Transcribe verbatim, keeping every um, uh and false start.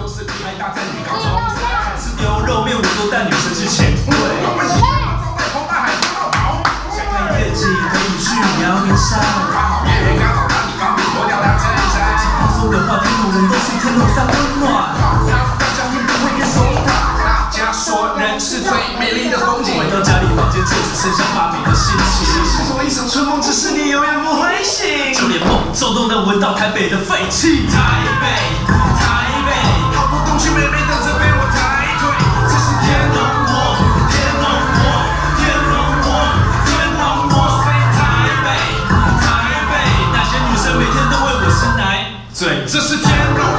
就是拍大战女高中生，吃牛肉面我都带女生去钱柜。我们是招待红大海喝到饱，想看夜景可以去阳明山，刚好夜缘刚好让你方便脱掉他衬衫。放松的话，天龙人都去天龙山温暖，大家会不会变怂大？大家说人是最美丽的风景，回到家里房间就只剩下发霉的心情。是做一场春梦，只是你永远不会醒，就连梦中都能闻到台北的废气。台北，台北，好多东区妹妹等着被我抬腿，这是天龙国，天龙国，天龙国，天龙国 ，say 台北，台北，那些女生每天都为我生奶嘴，这是天龙。